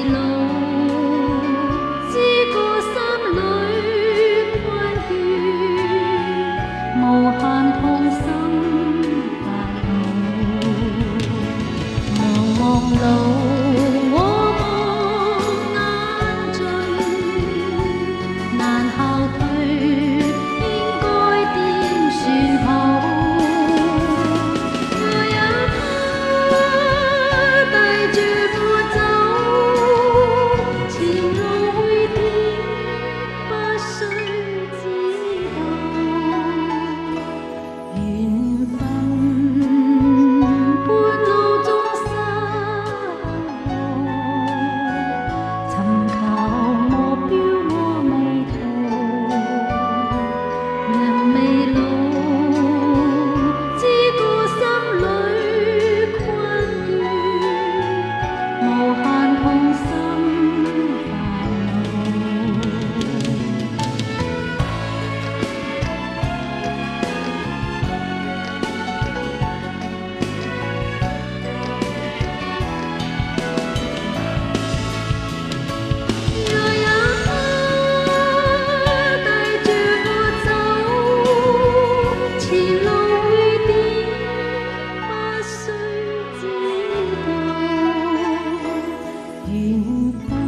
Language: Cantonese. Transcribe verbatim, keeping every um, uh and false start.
路，知覺心裏困倦，無限痛心煩惱。茫茫路，我望眼盡，難後退，應該點算好？若有他帶着我走，前路會點，不需知道。緣分半路中失落，尋求目標我迷途，人未老，知覺心裏困倦，無限痛心煩若有他帶着我走，前路會點，不需知道。緣分